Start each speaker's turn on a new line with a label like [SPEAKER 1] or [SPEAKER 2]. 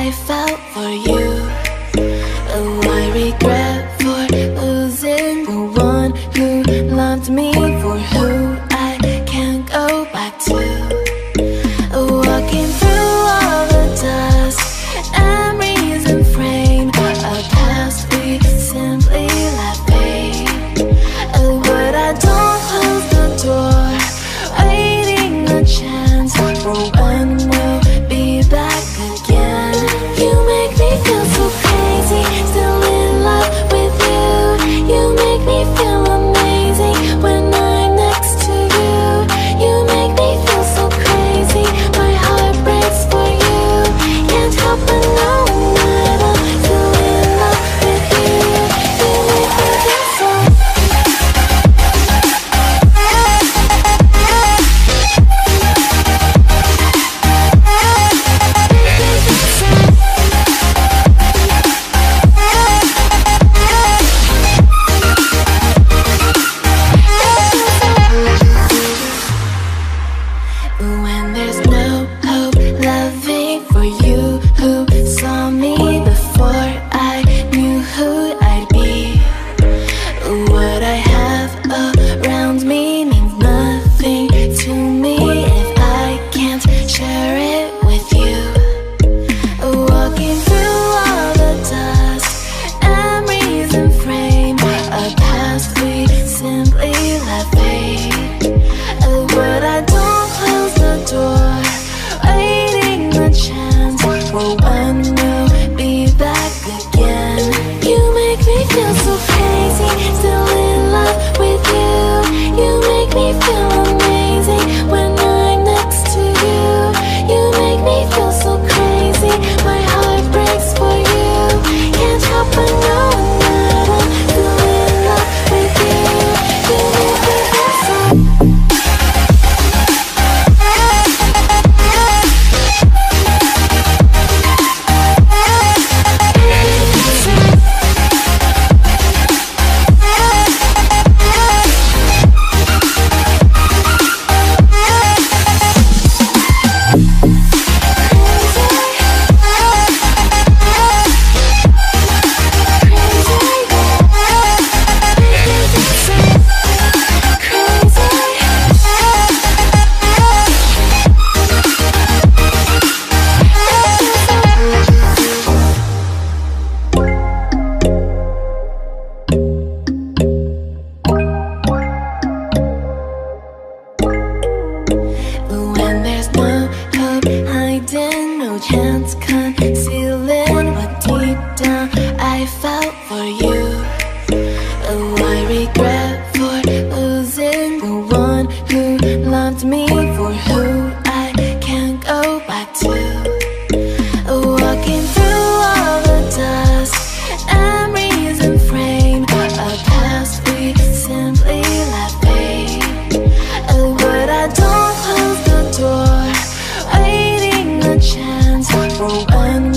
[SPEAKER 1] I felt for you. Oh, I regret for losing the one who loved me, for who I can't go back to. Walking through all the dust, memories and frame, a past we simply let fade. Oh, but I don't close the door, waiting a chance for when we'll be back again. You make me feel so crazy, still in love with you. You make me feel amazing when I'm next to you. You make me feel so crazy, my heart breaks for you. Can't help but know that I'm still in love with you. You make me feel so. When there's no hope, loving for you who saw me before I knew who I'd be. What I have around me means nothing to me if I can't share it with you. Walking through all the dust, memories and frame, a past we simply let fade. But I don't close the door, waiting a chance for when we'll be back again. You make me feel so crazy, still in love with you. You make me feel amazing when I'm next to you. You make me feel so crazy, my heart breaks for you. Can't help but know that I'm still in love with you. You make me feel so. When there's no hope hiding, no chance concealing what deep down I felt for you. Oh, I regret for losing the one who loved me, for who I can't go back to. Walking through all the dust, memories and frame, a past we simply let fade. But I don't close the door, waiting a chance for when